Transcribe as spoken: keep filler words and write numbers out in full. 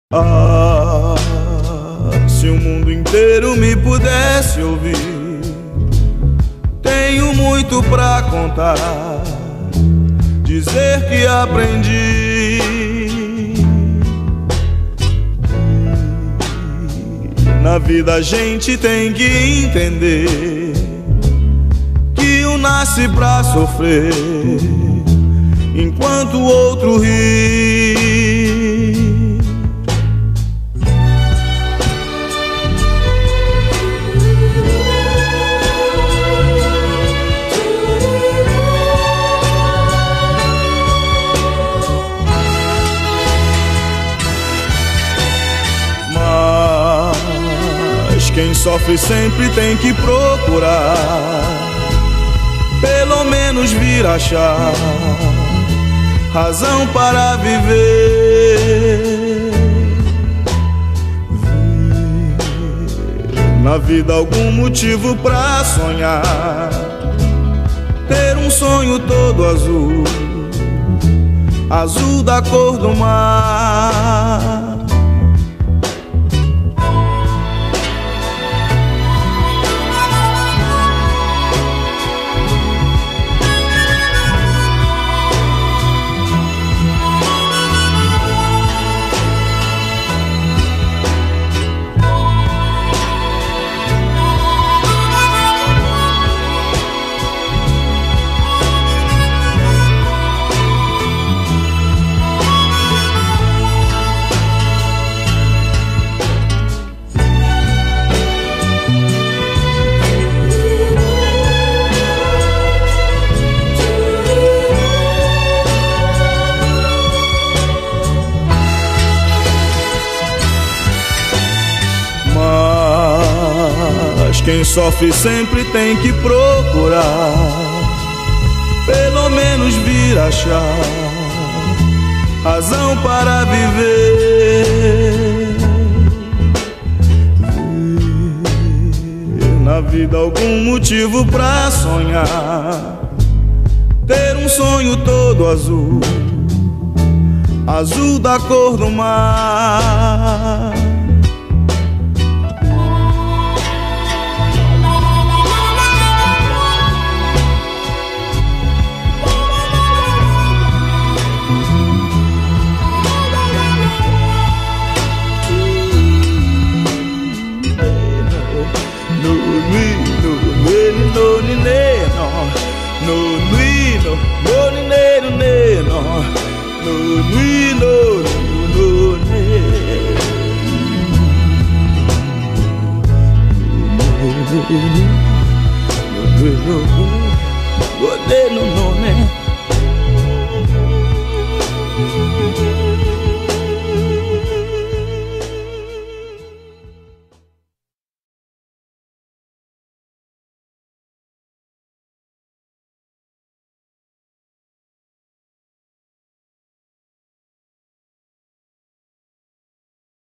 Ah, se o mundo inteiro me pudesse ouvir, tenho muito pra contar, dizer que aprendi. Na vida a gente tem que entender que um nasce pra sofrer, enquanto o outro ri. Quem sofre sempre tem que procurar, pelo menos vir achar razão para viver. Ver na vida algum motivo pra sonhar, ter um sonho todo azul, azul da cor do mar. Mas quem sofre sempre tem que procurar, pelo menos vir achar razão para viver. Ver na vida algum motivo pra sonhar, ter um sonho todo azul, azul da cor do mar. No, no, no, no, no, no, no, no, no, no, no, no, no, no, no,